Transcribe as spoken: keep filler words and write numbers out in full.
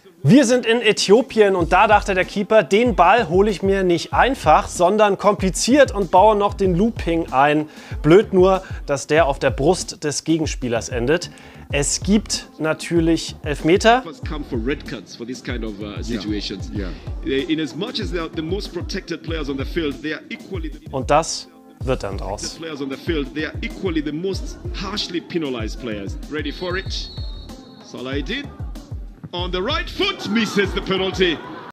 Wir sind in Äthiopien und da dachte der Keeper, den Ball hole ich mir nicht einfach, sondern kompliziert und baue noch den Looping ein. Blöd nur, dass der auf der Brust des Gegenspielers endet. Es gibt natürlich Elfmeter. Und das wird dann draus. On the right foot, misses the penalty.